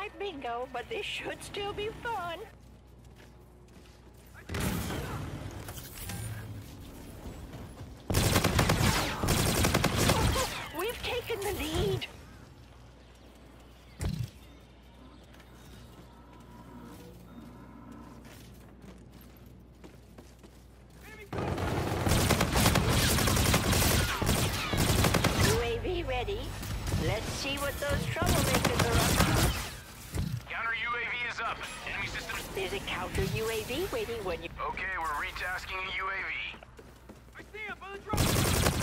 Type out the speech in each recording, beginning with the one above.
night bingo, but this should still be fun. We've taken the lead. UAV ready. Let's see what those troublemakers are up to. Counter UAV is up. Enemy systems. There's a counter UAV waiting when you... Okay, we're retasking a UAV. I see him on the drone.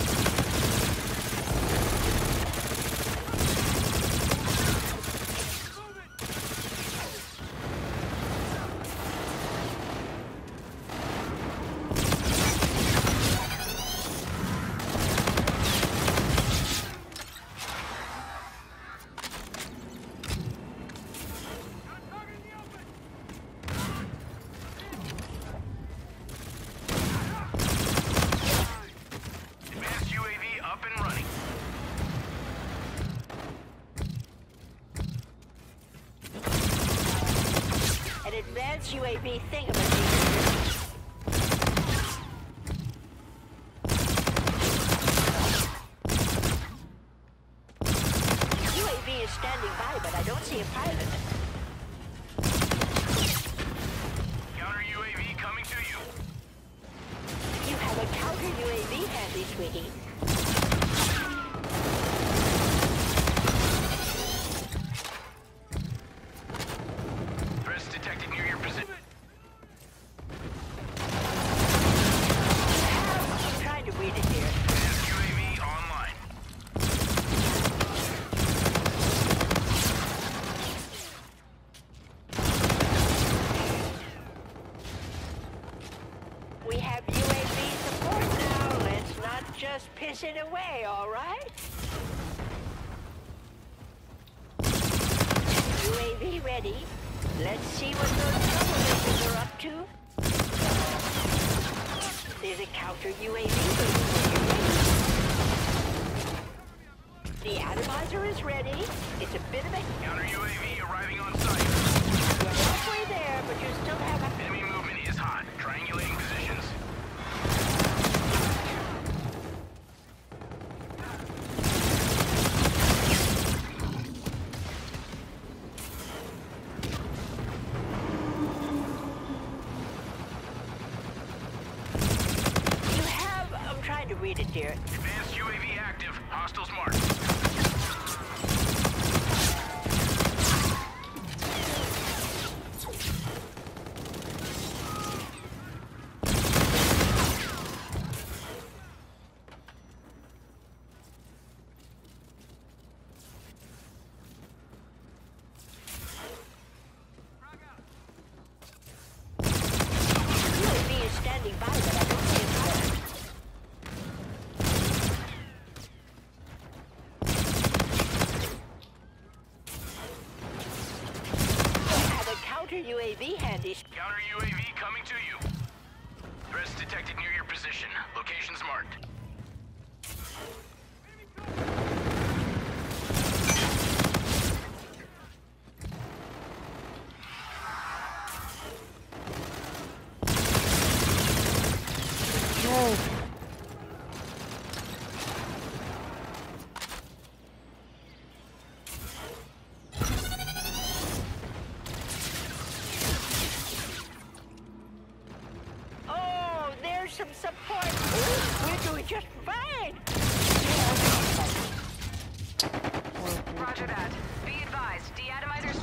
Advanced UAV thingamajig. UAV is standing by, but I don't see a pilot. Counter UAV coming to you. You have a counter UAV handy, sweetie. We have UAV support now. Let's not just piss it away, all right? UAV ready. Let's see what those troublemakers are up to. There's a counter UAV. The atomizer is ready. It's a bit of a... Counter UAV arriving on site. You're halfway there, but you still have a... Enemy movement is hot. Triangulating positions. You have... I'm trying to read it, dear. Advanced UAV active. Hostiles marked. UAV is standing by, but I don't see a pilot. You have a counter UAV handy. Counter UAV coming to you. Threats detected near your position. Locations marked. Oh, there's some support. Ooh, we're doing just fine. Roger that. Be advised, deatomizer's